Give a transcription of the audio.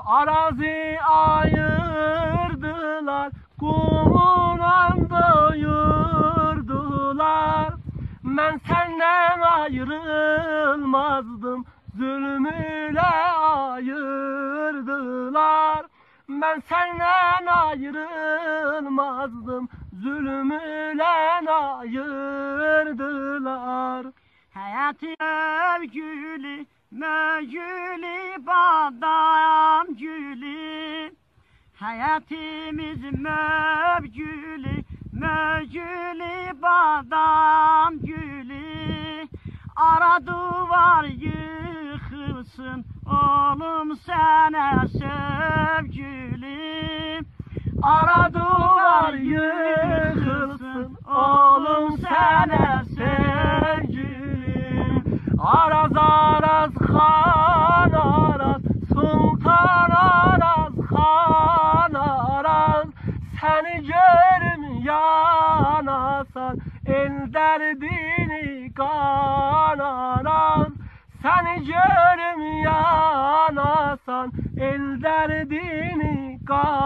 Arazi ayırdılar, kumuna doyurdular. Ben senden ayrılmazdım, zulmüyle ayırdılar. Ben senden ayrılmazdım, zulmüyle ayırdılar. Hayatı övgülü, mögülü, badam gülü. Hayatımız mövgülü, mögülü, badam gülü. Ara duvar yıkılsın, oğlum sana sevgili. Ara duvar yıkılsın, oğlum sana sevgili. Araz araz han araz, sultan araz han araz. Seni görüm yanasan, el derdini kan araz. Seni görüm yanasan, el derdini kan